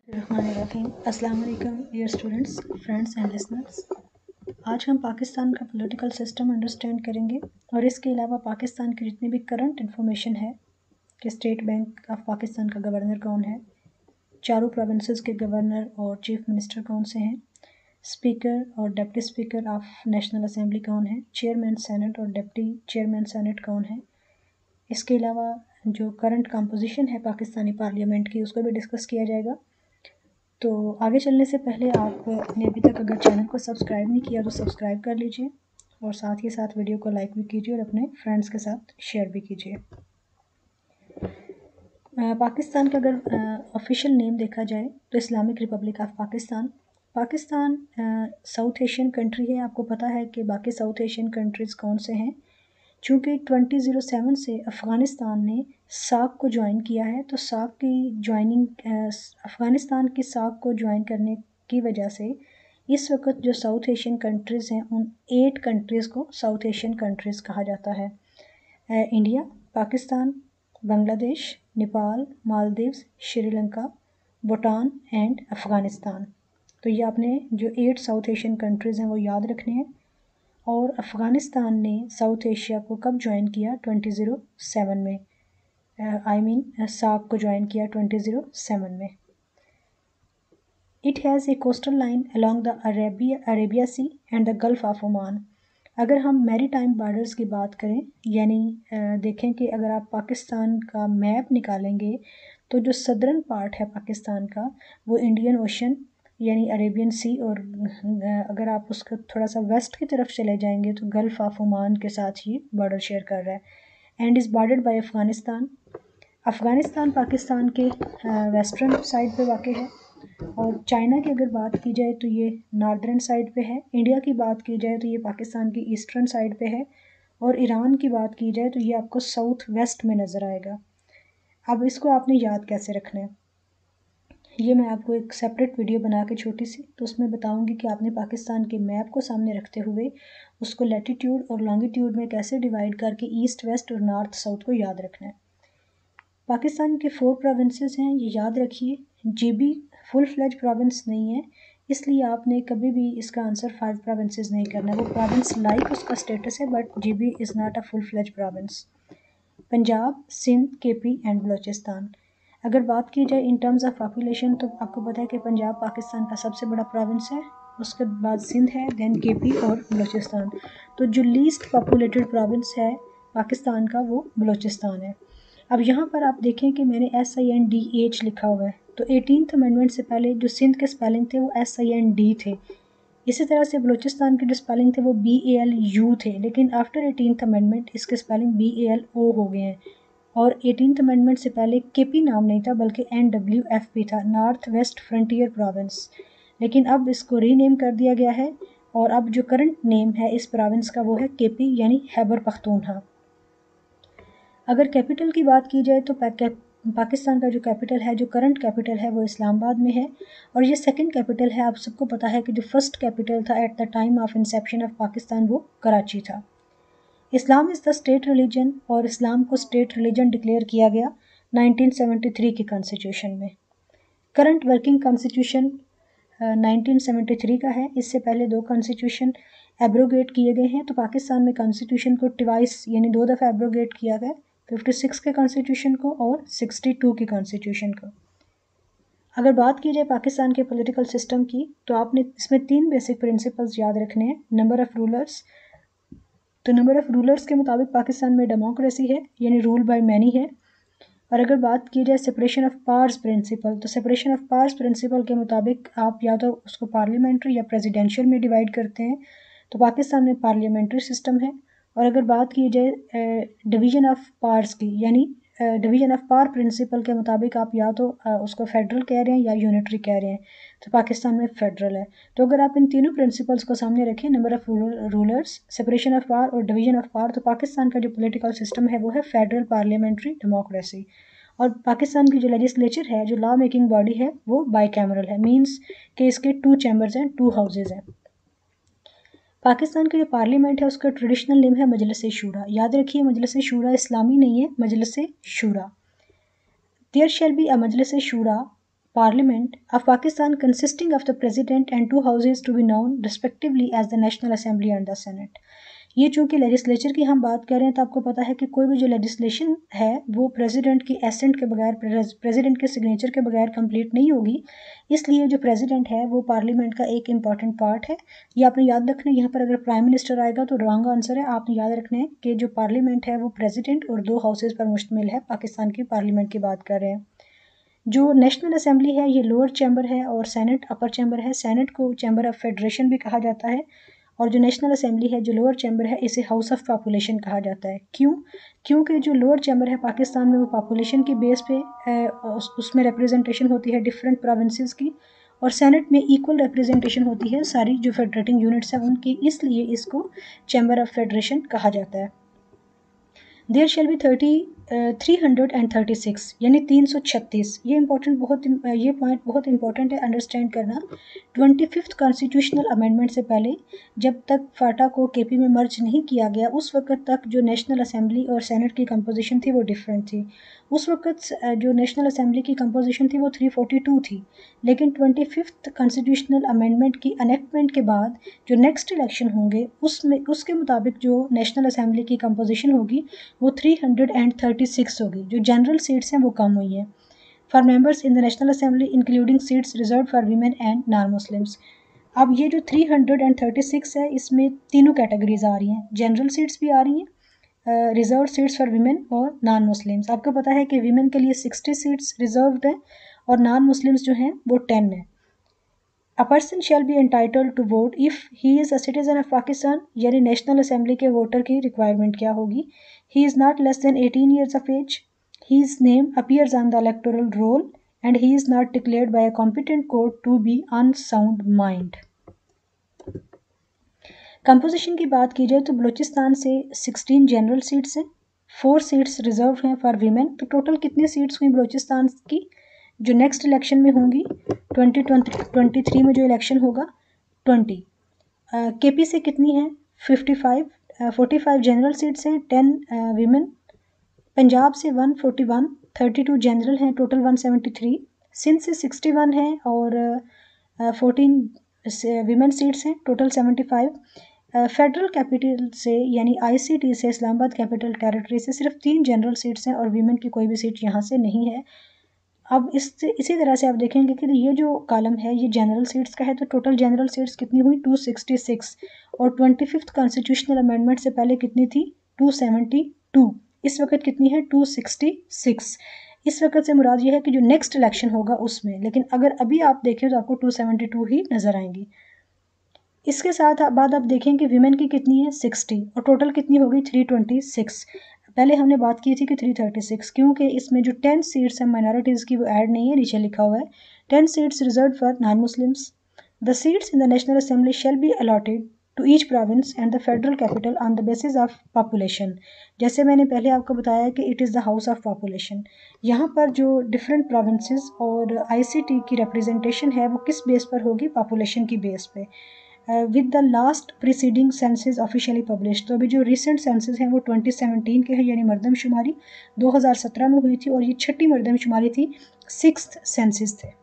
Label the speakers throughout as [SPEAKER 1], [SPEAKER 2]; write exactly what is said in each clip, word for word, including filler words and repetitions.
[SPEAKER 1] बिस्मिल्लाहिर्रहमानिर्रहीम। अस्सलाम वालेकुम dear students, friends and listeners. आज हम पाकिस्तान का पॉलिटिकल सिस्टम अंडरस्टैंड करेंगे और इसके अलावा पाकिस्तान की जितनी भी करंट इन्फॉर्मेशन है कि स्टेट बैंक ऑफ पाकिस्तान का गवर्नर कौन है, चारों प्रोविंसेस के गवर्नर और चीफ मिनिस्टर कौन से हैं, स्पीकर और deputy speaker of national assembly कौन है, चेयरमैन सेनेट और डिप्टी चेयरमैन सेनेट कौन है। इसके अलावा जो करंट कंपोजिशन है पाकिस्तानी पार्लियामेंट की उसको भी डिस्कस किया जाएगा। तो आगे चलने से पहले आपने अभी तक अगर चैनल को सब्सक्राइब नहीं किया तो सब्सक्राइब कर लीजिए और साथ ही साथ वीडियो को लाइक भी कीजिए और अपने फ्रेंड्स के साथ शेयर भी कीजिए। पाकिस्तान का अगर ऑफिशियल नेम देखा जाए तो Islamic republic of Pakistan. Pakistan South Asian country है। आपको पता है कि बाकी साउथ एशियन कंट्रीज़ कौन से हैं। चूँकि ट्वेंटी ज़ीरो सेवन से अफ़गानिस्तान ने साक को ज्वाइन किया है, तो साक की ज्वाइनिंग अफ़गानिस्तान की साक को ज्वाइन करने की वजह से इस वक्त जो साउथ एशियन कंट्रीज़ हैं उन एट कंट्रीज़ को साउथ एशियन कंट्रीज़ कहा जाता है। India, Pakistan, Bangladesh, Nepal, Maldives, Sri Lanka, Bhutan and Afghanistan. तो ये आपने जो एट साउथ एशियन कंट्रीज़ हैं वो याद रखने हैं। और अफ़गानिस्तान ने साउथ एशिया को कब ज्वाइन किया? ट्वेंटी ज़ीरो सेवन में। आई मीन साक को ज्वाइन किया ट्वेंटी ज़ीरो सेवन में। It has a coastal line along the Arabia Arabia sea and the Gulf of Oman. अगर हम मैरी टाइम बार्डर्स की बात करें, यानी देखें कि अगर आप पाकिस्तान का मैप निकालेंगे तो जो सदर्न पार्ट है पाकिस्तान का वो इंडियन ओशन यानी अरेबियन सी, और अगर आप उसका थोड़ा सा वेस्ट की तरफ चले जाएंगे तो गल्फ़ ऑफ ओमान के साथ ही बॉर्डर शेयर कर रहा है and is bordered by Afghanistan. Afghanistan Pakistan के वेस्टर्न साइड पे वाक़ है और चाइना की अगर बात की जाए तो ये नॉर्दर्न साइड पे है। इंडिया की बात की जाए तो ये पाकिस्तान की ईस्टर्न साइड पे है और ईरान की बात की जाए तो ये आपको साउथ वेस्ट में नज़र आएगा। अब इसको आपने याद कैसे रखना है, ये मैं आपको एक सेपरेट वीडियो बना के छोटी सी तो उसमें बताऊंगी कि आपने पाकिस्तान के मैप को सामने रखते हुए उसको लैटिट्यूड और लॉन्गिट्यूड में कैसे डिवाइड करके ईस्ट वेस्ट और नॉर्थ साउथ को याद रखना है। पाकिस्तान के फोर प्रोविंसेस हैं, ये याद रखिए। जीबी फुल फ्लेज प्रोविंस नहीं है, इसलिए आपने कभी भी इसका आंसर फाइव प्रोविंसेस नहीं करना। वो प्रोविंस लाइक उसका स्टेटस है but GB is not a full fledge province. Punjab, Sindh, KP and Balochistan. अगर बात की जाए इन टर्म्स ऑफ पॉपुलेशन तो आपको पता है कि पंजाब पाकिस्तान का सबसे बड़ा प्रोविंस है, उसके बाद सिंध है, देन केपी और बलूचिस्तान। तो जो लीस्ट पॉपुलेटेड प्रोविंस है पाकिस्तान का वो बलूचिस्तान है। अब यहाँ पर आप देखें कि मैंने S I N D H लिखा हुआ है, तो एटीनथ अमेंडमेंट से पहले जो सिंध के स्पेलिंग थे वो एस आई एन डी थे। इसी तरह से बलूचिस्तान के जो स्पेलिंग थे वो बी ए एल यू थे, लेकिन आफ्टर एटीनथ अमेंडमेंट इसके spelling B A L O हो गए हैं। और एटीनथ अमेंडमेंट से पहले केपी नाम नहीं था बल्कि एन डब्ल्यू एफ पी था, नॉर्थ वेस्ट फ्रंटियर प्रोविंस, लेकिन अब इसको रीनेम कर दिया गया है और अब जो करंट नेम है इस प्रोविंस का वो है केपी यानी खैबर पख्तूनख्वा। अगर कैपिटल की बात की जाए तो पाकिस्तान का जो कैपिटल है, जो करंट कैपिटल है वो इस्लामाबाद में है और ये सेकंड कैपिटल है। आप सबको पता है कि जो फर्स्ट कैपिटल था at the time of inception of Pakistan वो कराची था। Islam is the state religion और इस्लाम को स्टेट रिलीजन डिक्लेयर किया गया नाइनटीन सेवेंटी थ्री के कॉन्स्टिट्यूशन में। Current working constitution nineteen seventy three का है, इससे पहले दो कॉन्स्टिट्यूशन एब्रोगेट किए गए हैं। तो पाकिस्तान में कॉन्स्टिट्यूशन को ट्वाइस यानी दो दफ़ा एब्रोगेट किया गया, फिफ्टी सिक्स के कॉन्स्टिट्यूशन को और सिक्सटी टू के कॉन्स्टिट्यूशन को। अगर बात की जाए पाकिस्तान के पॉलिटिकल सिस्टम की तो आपने इसमें तीन बेसिक प्रिंसिपल्स याद रखने हैं। नंबर ऑफ़ रूलर्स, तो नंबर ऑफ़ रूलर्स के मुताबिक पाकिस्तान में डेमोक्रेसी है यानी रूल बाय मैनी है। और अगर बात की जाए सेपरेशन ऑफ पावर्स प्रिंसिपल, तो सेपरेशन ऑफ पावर्स प्रिंसिपल के मुताबिक आप या तो उसको पार्लियामेंट्री या प्रेसिडेंशियल में डिवाइड करते हैं, तो पाकिस्तान में पार्लियामेंट्री सिस्टम है। और अगर बात की जाए डिवीज़न ऑफ पावर्स की यानी डिवीज़न ऑफ पावर प्रिंसिपल के मुताबिक आप या तो uh, उसको फेडरल कह रहे हैं या यूनिटरी कह रहे हैं, तो पाकिस्तान में फेडरल है। तो अगर आप इन तीनों प्रिंसिपल्स को सामने रखें, number of rulers, separation of power और डिवीज़न ऑफ पावर, तो पाकिस्तान का जो पॉलिटिकल सिस्टम है वो है फेडरल पार्लियामेंट्री डेमोक्रेसी। और पाकिस्तान की जो लेजिस्लेचर है, जो लॉ मेकिंग बॉडी है, वो बाई कैमरल है, मीन्स कि इसके टू चैम्बर्स हैं, टू हाउसेज हैं। पाकिस्तान का जो पार्लियामेंट है उसका ट्रेडिशनल नेम है मजलिस शूरा। याद रखिए मजलिस शूरा इस्लामी नहीं है, मजलिस शूरा। देयर शैल बी अ मजलिस शूरा Parliament of Pakistan consisting of the President and two houses to be known respectively as the National Assembly and the Senate. ये चूंकि लेजिस्लेचर की हम बात कर रहे हैं तो आपको पता है कि कोई भी जो लेजिस्लेशन है वो प्रेसिडेंट की एसेंट के बगैर, प्रेसिडेंट के सिग्नेचर के बगैर कंप्लीट नहीं होगी। इसलिए जो प्रेसिडेंट है वो पार्लियामेंट का एक इंपॉर्टेंट पार्ट है। ये आपने याद रखना है। यहाँ पर अगर प्राइम मिनिस्टर आएगा तो रॉन्ग आंसर है। आपने याद रखना है कि जो पार्लियामेंट है वो प्रेसिडेंट और दो हाउसेज पर मुश्तमिल है। पाकिस्तान की पार्लियामेंट की बात कर रहे हैं। जो नेशनल असेंबली है ये लोअर चैम्बर है और सेनेट अपर चैम्बर है। सेनेट को चैम्बर ऑफ फेडरेशन भी कहा जाता है और जो नेशनल असेंबली है जो लोअर चैम्बर है इसे हाउस ऑफ पॉपुलेशन कहा जाता है। क्यों? क्योंकि जो लोअर चैम्बर है पाकिस्तान में वो पॉपुलेशन की बेस पे उस, उसमें रिप्रेजेंटेशन होती है डिफरेंट प्रोविंसेस की, और सेनेट में इक्वल रिप्रेजेंटेशन होती है सारी जो फेडरेटिंग यूनिट्स हैं उनकी, इसलिए इसको चैम्बर ऑफ फेडरेशन कहा जाता है। There shall be thirty three hundred and thirty six यानी तीन सौ छत्तीस। ये इंपॉर्टेंट बहुत ये पॉइंट बहुत इंपॉर्टेंट है अंडरस्टैंड करना। ट्वेंटी फिफ्थ कॉन्स्टिट्यूशनल अमेंडमेंट से पहले जब तक फाटा को केपी में मर्ज नहीं किया गया उस वक्त तक जो नेशनल असेंबली और सेनेट की कंपोजिशन थी वो डिफरेंट थी। उस वक्त जो नेशनल असेंबली की कंपोजिशन थी वो थ्री फोर्टी टू थी, लेकिन ट्वेंटी फिफ्थ कॉन्स्टिट्यूशनल अमेंडमेंट की अनेक्टमेंट के बाद जो नेक्स्ट इलेक्शन होंगे उसमें उसके मुताबिक जो नेशनल असेंबली की कंपोजिशन होगी वो three hundred and thirty six होगी। जो जनरल सीट्स हैं वो कम हुई हैं for members in the national assembly including seats reserve for women and non Muslims. अब ये जो three hundred and thirty six है इसमें तीनों कैटेगरीज आ रही हैं, जनरल सीट्स भी आ रही हैं, रिजर्व सीट्स फॉर वीमेन और नॉन मुस्लिम्स। आपको पता है कि वीमेन के लिए सिक्सटी सीट्स रिजर्व्ड हैं और नॉन मुस्लिम्स जो हैं वो टेन है। A person shall be entitled to vote if he is a citizen of Pakistan, यानी नेशनल असेंबली के वोटर की रिक्वायरमेंट क्या होगी? He is not less than eighteen years of age, his name appears on the electoral roll and he is not declared by a competent court to be unsound mind. Composition की बात की जाए तो बलूचिस्तान से sixteen general seats हैं, four seats reserve हैं for women. तो total कितनी सीट्स हुई बलूचिस्तान की जो नेक्स्ट इलेक्शन में होंगी ट्वेंटी ट्वेंटी थ्री में जो इलेक्शन होगा ट्वेंटी। केपी से कितनी है? Fifty five forty five general seats हैं, टेन वीमेन। पंजाब से one forty one, thirty two general हैं, total one seventy three. Sindh से सिक्सटी वन है और फोर्टीन वीमेन सीट्स हैं, total seventy five. Federal capital से यानी आईसीटी से इस्लामाबाद कैपिटल टेरिटरी से सिर्फ तीन जनरल सीट्स हैं और वीमेन की कोई भी सीट यहाँ से नहीं है। अब इससे इसी तरह से आप देखेंगे कि ये जो कॉलम है ये जनरल सीट्स का है, तो टोटल जनरल सीट्स कितनी हुई? टू सिक्सटी सिक्स, और ट्वेंटी फिफ्थ कॉन्स्टिट्यूशनल अमेंडमेंट से पहले कितनी थी? Two seventy two. इस वक्त कितनी है? Two sixty six. इस वक्त से मुराद ये है कि जो नेक्स्ट इलेक्शन होगा उसमें, लेकिन अगर अभी आप देखें तो आपको टू सेवेंटी टू ही नज़र आएंगी। इसके साथ बाद आप देखें कि वीमेन की कितनी है? सिक्सटी, और टोटल कितनी हो गई? Three twenty six. पहले हमने बात की थी कि थ्री थर्टी सिक्स, क्योंकि इसमें जो टेन सीट्स हैं माइनॉरिटीज़ की वो ऐड नहीं है, नीचे लिखा हुआ है ten seats reserve for non Muslims. The seats in the national assembly shall be allotted to each province and the federal capital on the basis of population. जैसे मैंने पहले आपको बताया कि it is the house of population. यहाँ पर जो different provinces और आईसीटी की रिप्रेजेंटेशन है वो किस बेस पर होगी? पॉपुलेशन की बेस पे। With the last preceding census officially publish. तो अभी जो रिसेंट सेंसस हैं वो ट्वेंटी सेवनटीन के हैं, यानी मरदमशुमारी दो हज़ार सत्रह में हुई थी और ये छठी मरदमशुमारी थी, सिक्स्थ सेंसस थे।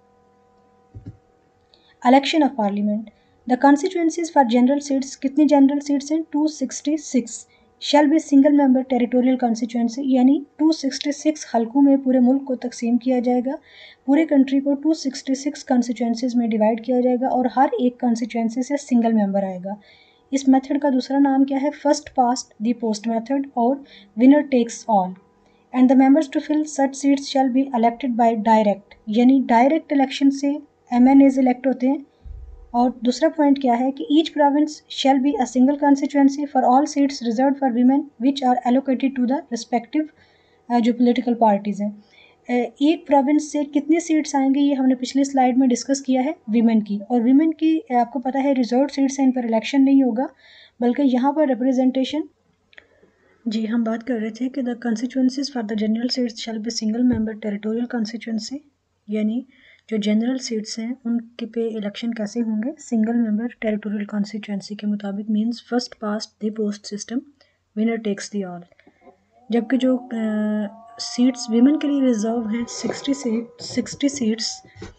[SPEAKER 1] Election of parliament. The constituencies for general seats, कितनी जनरल सीट्स हैं? Two sixty six. Shall be single member territorial constituency, यानी टू सिक्सटी सिक्स हल्कों में पूरे मुल्क को तकसीम किया जाएगा। पूरे कंट्री को टू सिक्सटी सिक्स कॉन्स्टिट्यूएंसीज में डिवाइड किया जाएगा और हर एक कॉन्स्टिट्यूएंसी से सिंगल मेंबर आएगा। इस मेथड का दूसरा नाम क्या है? First past the post method और winner takes all. And the members to fill such seats shall be elected by direct, यानी डायरेक्ट इलेक्शन से एम एन एज इलेक्ट होते हैं। और दूसरा पॉइंट क्या है कि each province shall be a single constituency for all seats reserve for women which are allocated to the respective जो पॉलिटिकल पार्टीज़ हैं। एक प्रोविंस से कितनी सीट्स आएंगी ये हमने पिछली स्लाइड में डिस्कस किया है वीमेन की, और वीमेन की आपको पता है रिजर्व सीट्स हैं, इन पर इलेक्शन नहीं होगा बल्कि यहाँ पर रिप्रेजेंटेशन। जी हम बात कर रहे थे कि the constituencies for the general seats shall be single member territorial constituency, यानी जो जनरल सीट्स हैं उनके पे इलेक्शन कैसे होंगे? सिंगल मेंबर टेरिटोरियल कॉन्स्टिट्यूएंसी के मुताबिक, means first past the post system, winner takes the all. जबकि जो सीट्स वीमेन के लिए रिजर्व हैं सिक्सटी से सिक्सटी सीट्स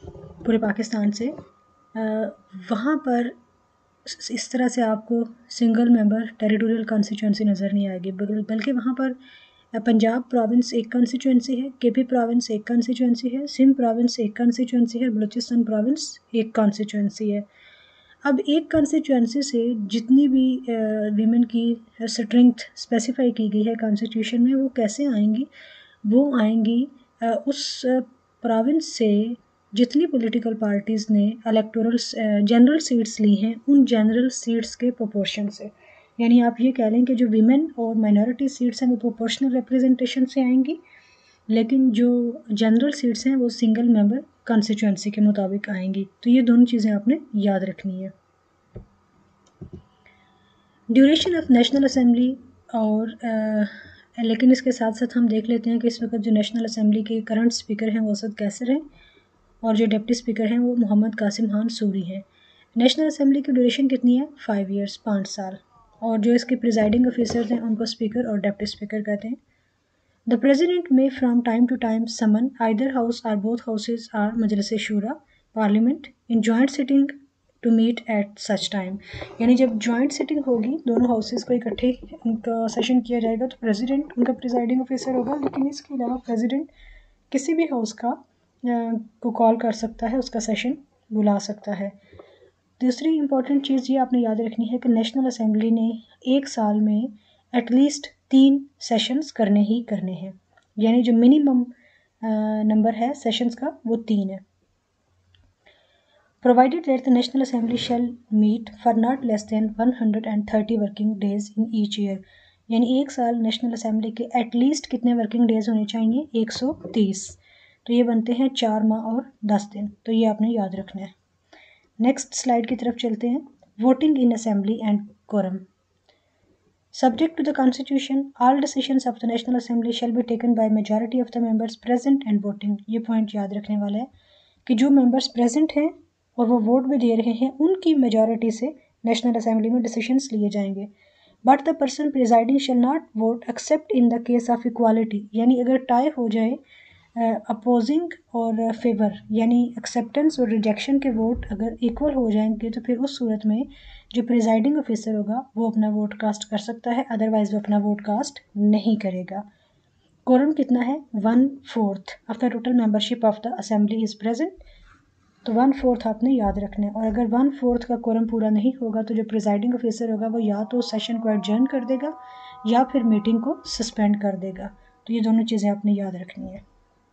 [SPEAKER 1] पूरे पाकिस्तान से, वहाँ पर इस तरह से आपको सिंगल मेंबर टेरिटोरियल कॉन्स्टिट्यूंसी नज़र नहीं आएगी, बल्कि वहाँ पर पंजाब प्रोविंस एक कॉन्स्टिट्यूंसी है, केपी प्रोविंस एक कॉन्स्टिट्यूंसी है, सिंध प्रोविंस एक कॉन्स्टिट्यूंसी है, बलूचिस्तान प्रोविंस एक कॉन्स्टिट्यूंसी है। अब एक कॉन्स्टिट्यूंसी से जितनी भी वीमेन की स्ट्रेंथ स्पेसिफाई की गई है कॉन्स्टिट्यूशन में, वो कैसे आएंगी? वो आएंगी उस प्रोविंस से जितनी पॉलिटिकल पार्टीज़ ने इलेक्टोरल जनरल सीट्स ली हैं, उन जनरल सीट्स के प्रोपोर्शन से। यानी आप ये कह लें कि जो वीमेन और माइनॉरिटी सीट्स हैं वो प्रोपोर्शनल रिप्रेजेंटेशन से आएंगी, लेकिन जो जनरल सीट्स हैं वो सिंगल मेंबर कॉन्स्टिट्यूंसी के मुताबिक आएंगी। तो ये दोनों चीज़ें आपने याद रखनी है। ड्यूरेशन ऑफ नेशनल असेंबली, और आ, लेकिन इसके साथ साथ हम देख लेते हैं कि इस वक्त जो नेशनल असेंबली के करंट स्पीकर हैं वो असद कैसर हैं, और जो डिप्टी स्पीकर हैं वो मोहम्मद कासिम खान सूरी हैं। नेशनल असेंबली की ड्यूरेशन कितनी है? फाइव इयर्स, पाँच साल। और जो इसके प्रिजाइडिंग ऑफिसर्स हैं उनको स्पीकर और डिप्टी स्पीकर कहते हैं। The president may from time to time summon either house or both houses or Majlis Shura parliament in joint sitting to meet at such time. यानी जब जॉइंट सिटिंग होगी, दोनों हाउसेज को इकट्ठे उनका सेशन किया जाएगा, तो प्रेसिडेंट उनका प्रिजाइडिंग ऑफिसर होगा, लेकिन इसके अलावा प्रेसिडेंट किसी भी हाउस का को कॉल कर सकता है, उसका सेशन बुला सकता है। दूसरी इंपॉर्टेंट चीज़ ये आपने याद रखनी है कि नेशनल असेंबली ने एक साल में एटलीस्ट तीन सेशंस करने ही करने हैं, यानी जो मिनिमम नंबर है सेशंस का वो तीन है। Provided that the National Assembly shall meet for not less than one hundred thirty working days in each year, यानी एक साल नेशनल असेंबली के एटलीस्ट कितने वर्किंग डेज होने चाहिए? एक सौ तीस। तो ये बनते हैं चार माह और दस दिन। तो ये आपने याद रखना है। नेक्स्ट स्लाइड की तरफ चलते हैं। Voting in assembly and quorum. Subject to the Constitution, all decisions of the National Assembly shall be taken by majority of the members present and voting। ये पॉइंट याद रखने वाला है कि जो मेंबर्स प्रेजेंट हैं और वो वोट भी दे रहे हैं, उनकी मेजॉरिटी से नेशनल असेंबली में डिसीजंस लिए जाएंगे। But the person presiding shall not vote except in the case of equality, यानी अगर टाई हो जाए अपोजिंग और फेवर, यानी एक्सेप्टेंस और रिजेक्शन के वोट अगर इक्वल हो जाएंगे, तो फिर उस सूरत में जो प्रिजाइडिंग ऑफिसर होगा वो अपना वोट कास्ट कर सकता है, अदरवाइज वो अपना वोट कास्ट नहीं करेगा। कोरम कितना है? One fourth of the total membership of the assembly is present. तो वन फोर्थ आपने याद रखना है, और अगर वन फोर्थ का कोरम पूरा नहीं होगा तो जो प्रिजाइडिंग ऑफिसर होगा वो या तो सेशन को एडजर्न कर देगा या फिर मीटिंग को सस्पेंड कर देगा। तो ये दोनों चीज़ें आपने याद रखनी है।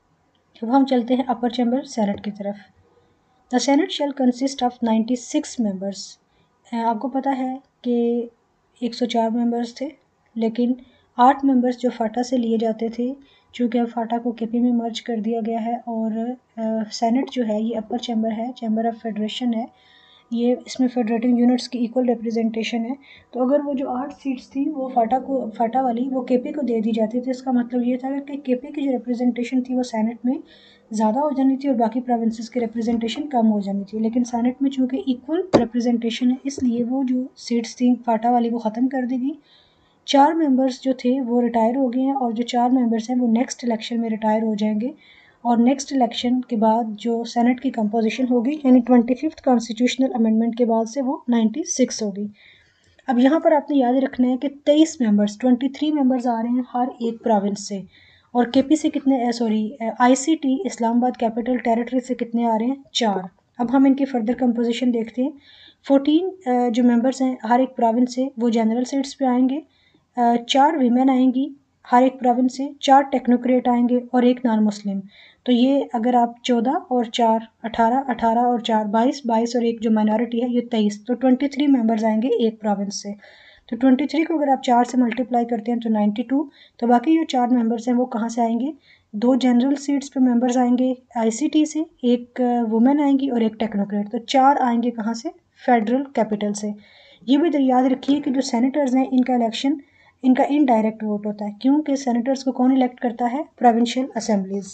[SPEAKER 1] अब हम चलते हैं अपर चैम्बर सेनेट की तरफ। The senate shall consist of ninety six members. आपको पता है कि एक सौ चार मेंबर्स थे, लेकिन आठ मेंबर्स जो फाटा से लिए जाते थे, चूँकि अब फाटा को केपी में मर्ज कर दिया गया है, और सेनेट जो है ये अपर चैम्बर है, चैम्बर ऑफ फेडरेशन है, ये इसमें फेडरेटिंग यूनिट्स की इक्वल रिप्रेजेंटेशन है। तो अगर वो जो आठ सीट्स थी वो फाटा को फाटा वाली वो केपी को दे दी जाती थी, इसका मतलब ये था कि केपी की जो रिप्रेजेंटेशन थी वो सेनेट में ज़्यादा हो जानी थी और बाकी प्रोविंसेस की रिप्रेजेंटेशन कम हो जानी थी। लेकिन सेनेट में चूँकि इक्वल रिप्रेजेंटेशन है, इसलिए वो जो सीट्स थी फाटा वाली वो ख़त्म कर दी गई। चार मेंबर्स जो थे वो रिटायर हो गए हैं, और जो चार मेंबर्स हैं वो नेक्स्ट इलेक्शन में रिटायर हो जाएंगे, और नेक्स्ट इलेक्शन के बाद जो सेनेट की कंपोजिशन होगी, यानी ट्वेंटी फिफ्थ कॉन्स्टिट्यूशनल अमेंडमेंट के बाद से वो नाइन्टी सिक्स होगी। अब यहाँ पर आपने याद रखना है कि तेईस मेंबर्स, ट्वेंटी थ्री मेंबर्स आ रहे हैं हर एक प्रोविंस से, और केपी से कितने, sorry ICT Islamabad capital territory से कितने आ रहे हैं? चार। अब हम इनकी फर्दर कंपोजिशन देखते हैं। फोर्टीन जो मेंबर्स हैं हर एक प्रोविंस से वो जनरल सीट्स पे आएंगे, चार वीमेन आएंगी हर एक प्रोविंस से, चार टेक्नोक्रेट आएंगे और एक नॉन मुस्लिम। तो ये अगर आप चौदह और चार अठारह, अठारह और चार बाईस, बाईस और एक जो माइनॉरिटी है ये तेईस, तो ट्वेंटी थ्री मेंबर्स आएंगे एक प्रोविंस से। तो ट्वेंटी थ्री को अगर आप चार से मल्टीप्लाई करते हैं तो नाइन्टी टू। तो बाकी जो चार मेंबर्स हैं वो कहाँ से आएंगे? दो जनरल सीट्स पे मेंबर्स आएंगे आईसीटी से, एक वुमेन आएंगी और एक टेक्नोक्रेट। तो चार आएंगे कहाँ से? फेडरल कैपिटल से। ये भी याद रखिए कि जो सेनेटर्स हैं इनका इलेक्शन इनका इनडायरेक्ट वोट होता है, क्योंकि सेनेटर्स को कौन इलेक्ट करता है? Provincial assemblies.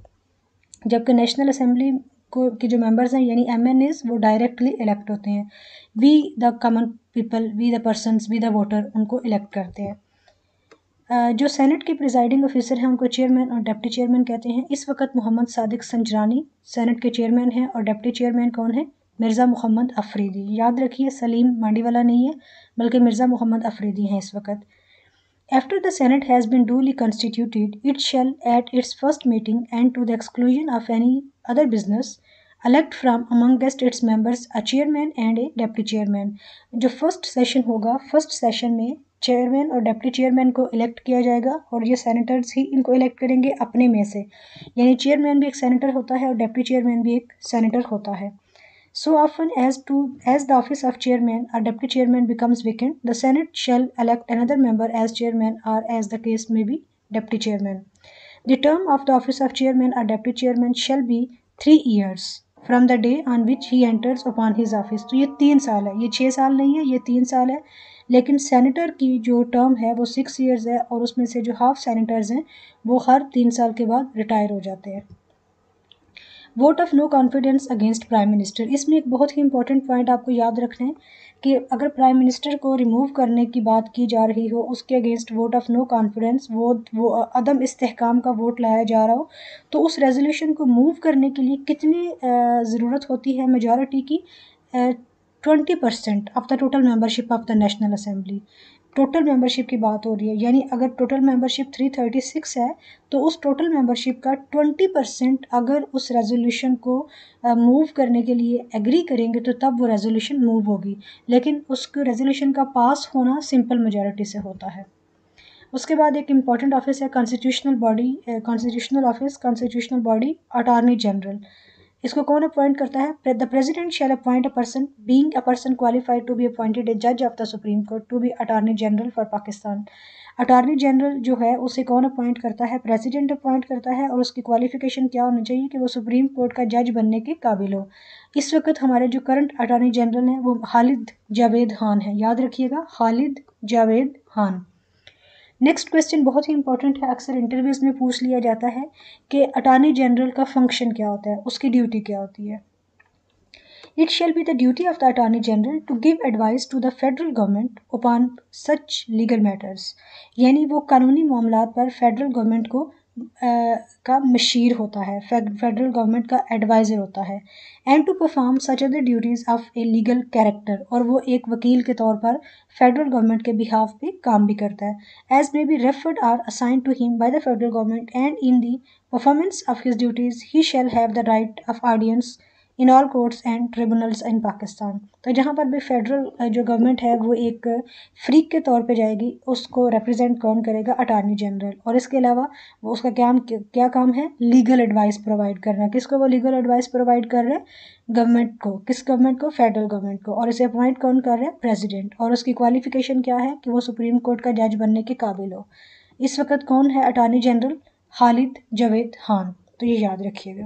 [SPEAKER 1] जबकि नेशनल असेंबली को की जो मेंबर्स हैं यानी एम एन एज वो डायरेक्टली इलेक्ट होते हैं। We the common people, we the persons, we the voter उनको इलेक्ट करते हैं। जो सेनेट के प्रिजाइडिंग ऑफिसर हैं उनको चेयरमैन और डिप्टी चेयरमैन कहते हैं। इस वक्त मोहम्मद सादिक संजरानी सेनेट के चेयरमैन हैं और डिप्टी चेयरमैन कौन है? मिर्ज़ा मोहम्मद अफरीदी। याद रखिए सलीम मांडीवाला नहीं है बल्कि मिर्ज़ा मोहम्मद अफरीदी हैं इस वक्त। After the Senate has been duly constituted, it shall, at its first meeting and to the exclusion of any other business, elect from amongst its members a chairman and a deputy chairman. जो first session होगा, first session में chairman और deputy chairman को elect किया जाएगा और ये senators ही इनको इलेक्ट करेंगे अपने में से, यानी चेयरमैन भी एक सेनेटर होता है और डिप्टी चेयरमैन भी एक सेनेटर होता है। So often as to as the office of chairman or deputy chairman becomes vacant, the Senate shall elect another member as chairman or, as the case may be, deputy chairman. The term of the office of chairman or deputy chairman shall be three years from the day on which he enters upon his office. तो ये तीन साल है, ये छः साल नहीं है, ये तीन साल है। लेकिन सेनेटर की जो टर्म है वो सिक्स ईयर्स है और उसमें से जो हाफ सेनेटर्स हैं वो हर तीन साल के बाद रिटायर हो जाते हैं। Vote of no confidence against prime minister, इसमें एक बहुत ही इंपॉर्टेंट पॉइंट आपको याद रखना है कि अगर प्राइम मिनिस्टर को रिमूव करने की बात की जा रही हो, उसके against vote of no confidence, वो वो अदम इस्तेहकाम का वोट लाया जा रहा हो, तो उस रेजोल्यूशन को मूव करने के लिए कितनी ज़रूरत होती है मेजॉरिटी की? Twenty percent of the total membership of the national assembly. Total membership की बात हो रही है, यानी अगर total membership three thirty six है तो उस टोटल मेंबरशिप का ट्वेंटी परसेंट अगर उस रेजोल्यूशन को मूव uh, करने के लिए एग्री करेंगे तो तब वो रेजोल्यूशन मूव होगी। लेकिन उसको रेजोल्यूशन का पास होना सिंपल मेजॉरिटी से होता है। उसके बाद एक इम्पॉर्टेंट ऑफिस है constitutional body, constitutional office, constitutional body attorney general. इसको कौन अपॉइंट करता है? The president shall appoint a person being a person qualified to be appointed a जज of the supreme court to be attorney general for Pakistan. Attorney general जो है उसे कौन appoint करता है? प्रेसिडेंट अपॉइंट करता है और उसकी क्वालिफिकेशन क्या होनी चाहिए कि वो सुप्रीम कोर्ट का जज बनने के काबिल हो। इस वक्त हमारे जो करंट अटॉर्नी जनरल हैं वो खालिद जावेद खान है, याद रखिएगा खालिद जावेद खान। नेक्स्ट क्वेश्चन बहुत ही इंपॉर्टेंट है, अक्सर इंटरव्यूज़ में पूछ लिया जाता है कि अटॉर्नी जनरल का फंक्शन क्या होता है, उसकी ड्यूटी क्या होती है। It shall be the duty of the attorney general to give advice to the federal government upon such legal matters, यानी वो कानूनी मामलात पर फेडरल गवर्नमेंट को आ, का मशीर होता है, फेडरल गवर्नमेंट का एडवाइज़र होता है। And to perform such other duties of a legal character, और वो एक वकील के तौर पर फेडरल गवर्नमेंट के बिहाफ पे काम भी करता है। As may be referred or assign to him by the federal government and in the performance of his duties he shall have the right of audience in all courts and tribunals in Pakistan. तो जहाँ पर भी federal जो government है वो एक freak के तौर पे जाएगी, उसको रिप्रेजेंट कौन करेगा? Attorney general. और इसके अलावा वो उसका क्या क्या काम है? लीगल एडवाइस प्रोवाइड करना। किसको वो लीगल एडवाइस प्रोवाइड कर रहे हैं? गवर्नमेंट को। किस गवर्नमेंट को? फेडरल गवर्नमेंट को। और इसे अपॉइंट कौन कर रहा है? प्रेसिडेंट। और उसकी क्वालिफिकेशन क्या है कि वो सुप्रीम कोर्ट का जज बनने के काबिल हो। इस वक्त कौन है अटॉर्नी जनरल? खालिद जावेद खान, तो ये याद रखिएगा।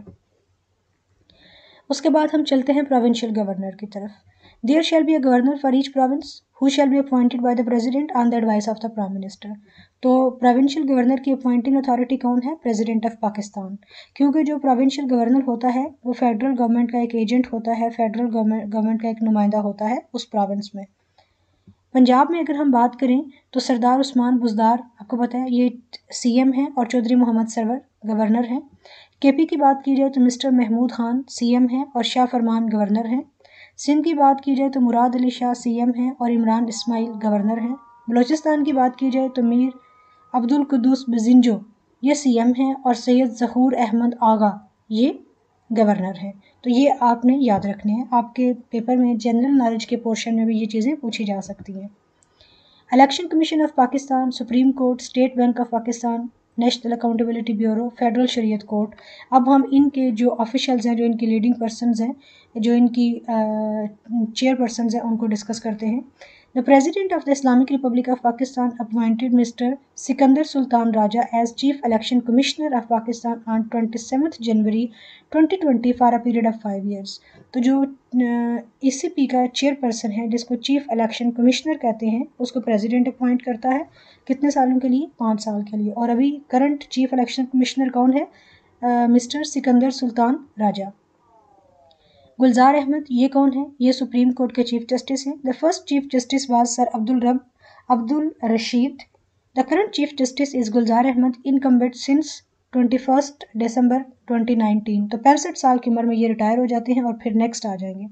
[SPEAKER 1] उसके बाद हम चलते हैं प्रोविंशियल गवर्नर की तरफ। There shall be a governor for each province who shall be appointed by the president on the advice of the prime minister. तो प्रोविंशियल गवर्नर की अपॉइंटिंग अथॉरिटी कौन है? प्रेसिडेंट ऑफ पाकिस्तान, क्योंकि जो प्रोविंशियल गवर्नर होता है वो फेडरल गवर्नमेंट का एक एजेंट होता है, फेडरल गवर्नमेंट का एक नुमाइंदा होता है उस प्रोविंस में। पंजाब में अगर हम बात करें तो सरदार उस्मान बुज़दार, आपको पता है ये सीएम हैं, और चौधरी मोहम्मद सरवर गवर्नर हैं। केपी की बात की जाए तो मिस्टर महमूद खान सीएम हैं और शाह फरमान गवर्नर हैं। सिंध की बात की जाए तो मुराद अली शाह सीएम हैं और इमरान इस्माइल गवर्नर हैं। बलूचिस्तान की बात की जाए तो मीर अब्दुल कुद्दूस बिजिंजो ये सीएम हैं और सैयद ज़हूर अहमद आगा ये गवर्नर हैं। तो ये आपने याद रखने हैं, आपके पेपर में जनरल नॉलेज के पोर्शन में भी ये चीज़ें पूछी जा सकती हैं। Election commission of Pakistan, supreme court, state bank of Pakistan, national accountability bureau, federal Shariat court. अब हम इनके जो ऑफिशियल्स हैं, जो इनकी लीडिंग पर्सनस हैं, जो इनकी चेयर पर्सनस हैं, उनको डिस्कस करते हैं। The president of the Islamic republic of Pakistan appointed mister Sikandar Sultan Raja as chief election commissioner of Pakistan on twenty seventh January twenty twenty for a period of five years. तो जो ECP का चेयरपर्सन है जिसको chief election commissioner कहते हैं, उसको president appoint करता है। कितने सालों के लिए? पाँच साल के लिए। और अभी करंट चीफ इलेक्शन कमिश्नर कौन है? मिस्टर सिकंदर सुल्तान राजा। गुलजार अहमद ये कौन है? ये सुप्रीम कोर्ट के चीफ जस्टिस हैं। The first chief justice was sir Abdul Rab Abdul Rashid the current chief justice is Gulzar Ahmed, incumbent since twenty first December twenty nineteen. तो पैंसठ साल की उम्र में ये रिटायर हो जाते हैं और फिर नेक्स्ट आ जाएंगे।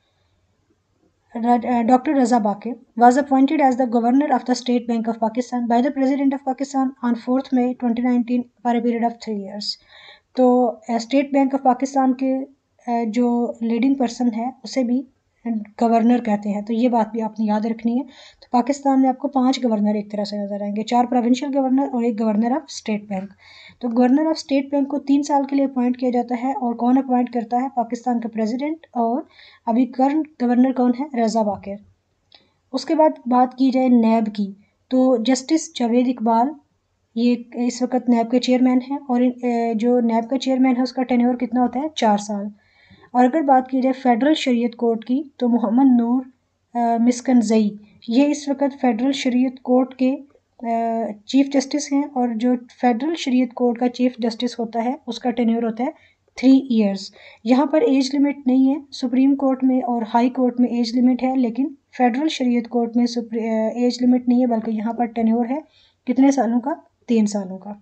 [SPEAKER 1] Doctor Raza Bakir was appointed as the governor of the State Bank of Pakistan by the President of Pakistan on fourth May twenty nineteen for a period of three years. तो state bank of Pakistan के जो leading person है उसे भी governor कहते हैं, तो ये बात भी आपने याद रखनी है। तो पाकिस्तान में आपको पांच गवर्नर एक तरह से नजर आएंगे, चार प्रोविंशियल गवर्नर और एक गवर्नर ऑफ स्टेट बैंक। तो गवर्नर ऑफ स्टेट बैंक को तीन साल के लिए अपॉइंट किया जाता है, और कौन अपॉइंट करता है? पाकिस्तान का प्रेसिडेंट, और अभी करंट गवर्नर कौन है? रजा बाकिर। उसके बाद बात की जाए नैब की, तो जस्टिस जावेद इकबाल ये इस वक्त नैब के चेयरमैन हैं, और जो नैब का चेयरमैन है उसका टेन्योर कितना होता है? चार साल। और अगर बात की जाए फेडरल शरीयत कोर्ट की, तो मोहम्मद नूर मिस्कनजई ये इस वक्त फेडरल शरीयत कोर्ट के चीफ जस्टिस हैं, और जो फेडरल शरीयत कोर्ट का चीफ जस्टिस होता है उसका टेन्योर होता है थ्री इयर्स। यहाँ पर एज लिमिट नहीं है, सुप्रीम कोर्ट में और हाई कोर्ट में एज लिमिट है, लेकिन फेडरल शरीयत कोर्ट में एज लिमिट नहीं है, बल्कि यहाँ पर टेन्योर है कितने सालों का? तीन सालों का।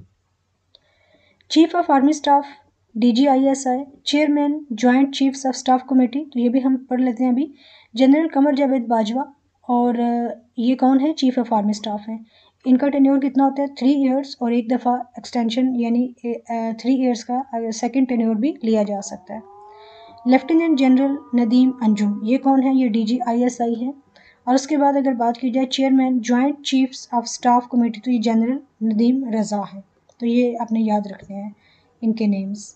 [SPEAKER 1] Chief of army staff D G I S I, chairman joint chiefs of staff committee, तो ये भी हम पढ़ लेते हैं अभी। जनरल कमर जावेद बाजवा, और ये कौन है? चीफ ऑफ आर्मी स्टाफ हैं। इनका टेन्योर कितना होता है? थ्री इयर्स, और एक दफ़ा एक्सटेंशन यानी थ्री इयर्स का सेकंड टेन्योर भी लिया जा सकता है। लेफ्टिनेंट जनरल नदीम अंजुम, ये कौन है? ये डी जी आई एस आई है। और उसके बाद अगर बात की जाए chairman joint chiefs of staff committee, तो ये जनरल नदीम रज़ा है। तो ये आपने याद रखने हैं इनके नेम्स।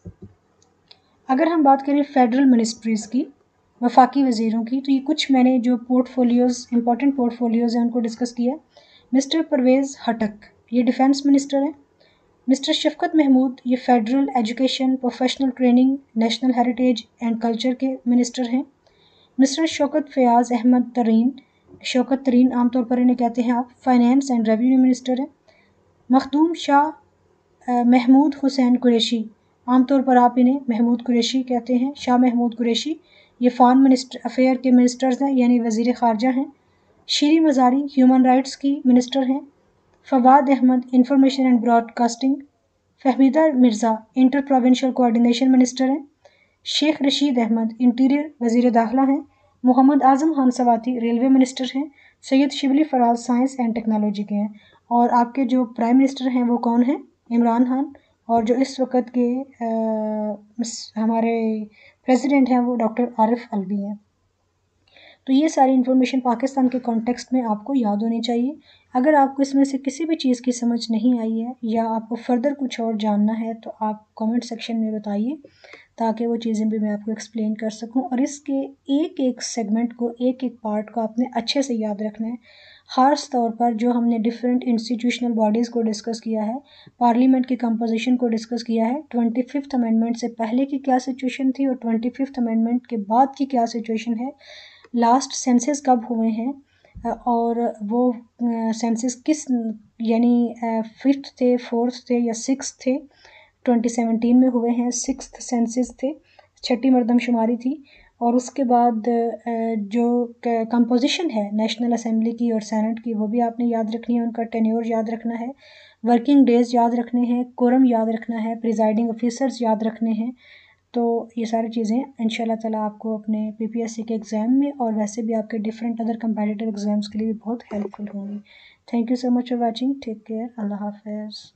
[SPEAKER 1] अगर हम बात करें फेडरल मिनिस्ट्रीज़ की, वफाकी वज़ीरों की, तो ये कुछ मैंने जो पोर्टफोलियोज़ इंपॉर्टेंट पोर्टफोलियोज़ हैं उनको डिस्कस किया। मिस्टर परवेज़ हटक ये डिफेंस मिनिस्टर हैं। मिस्टर शफकत महमूद ये federal education, professional training, national heritage and culture के मिनिस्टर हैं। मिस्टर शौकत फयाज़ अहमद तरीन, शौकत तरीन आमतौर पर इन्हें कहते हैं आप, फाइनेंस एंड रेवेन्यू मिनिस्टर हैं। मखदूम शाह महमूद हुसैन कुरैशी, आमतौर पर आप इन्हें महमूद कुरैशी कहते हैं, शाह महमूद कुरैशी, ये फॉरेन मिनिस्टर अफेयर के मिनिस्टर्स हैं, यानी वज़ीर ख़ारजा हैं। शीरी मज़ारी ह्यूमन राइट्स की मिनिस्टर हैं। Fawad Ahmed information and broadcasting. Fahmida Mirza inter provincial coordination minister हैं। शेख रशीद अहमद इंटीरियर वज़ीर दाखिला हैं। मोहम्मद आज़म खान सवाती रेलवे मिनिस्टर हैं। Syed Shibli Faraz science and technology के हैं। और आपके जो प्राइम मिनिस्टर हैं वो कौन हैं? इमरान खान। और जो इस वक्त के आ, हमारे प्रेसिडेंट हैं वो डॉक्टर आरिफ अलवी हैं। तो ये सारी इन्फॉर्मेशन पाकिस्तान के कॉन्टेक्स्ट में आपको याद होनी चाहिए। अगर आपको इसमें से किसी भी चीज़ की समझ नहीं आई है, या आपको फर्दर कुछ और जानना है, तो आप कमेंट सेक्शन में बताइए, ताकि वो चीज़ें भी मैं आपको एक्सप्लेन कर सकूं। और इसके एक एक सेगमेंट को, एक एक पार्ट को आपने अच्छे से याद रखना है। ख़ास तौर पर जो हमने डिफरेंट इंस्टीट्यूशनल बॉडीज़ को डिस्कस किया है, पार्लियामेंट की कंपोजिशन को डिस्कस किया है, ट्वेंटी फिफ्थ अमेंडमेंट से पहले की क्या सिचुएशन थी और ट्वेंटी फिफ्थ अमेंडमेंट के बाद की क्या सिचुएशन है, लास्ट सेंसस कब हुए हैं, और वो सेंसस किस यानी फिफ्थ थे, फोर्थ थे या सिक्स थे, ट्वेंटी सेवनटीन में हुए हैं, सिक्स्थ सेंसस थे, छठी मरदमशुमारी थी। और उसके बाद जो कंपोजिशन है नेशनल असेंबली की और सेनेट की, वो भी आपने याद रखनी है, उनका टेन्योर याद रखना है, वर्किंग डेज याद रखने हैं, कोरम याद रखना है, प्रिजाइडिंग ऑफिसर्स याद रखने हैं। तो ये सारी चीज़ें इंशाल्लाह ताला आपको अपने पीपीएससी के एग्ज़ाम में और वैसे भी आपके डिफरेंट अदर कंपेटिटिव एग्ज़ाम्स के लिए भी बहुत हेल्पफुल होंगी। Thank you so much for watching. Take care. Allah हाफ़िज़।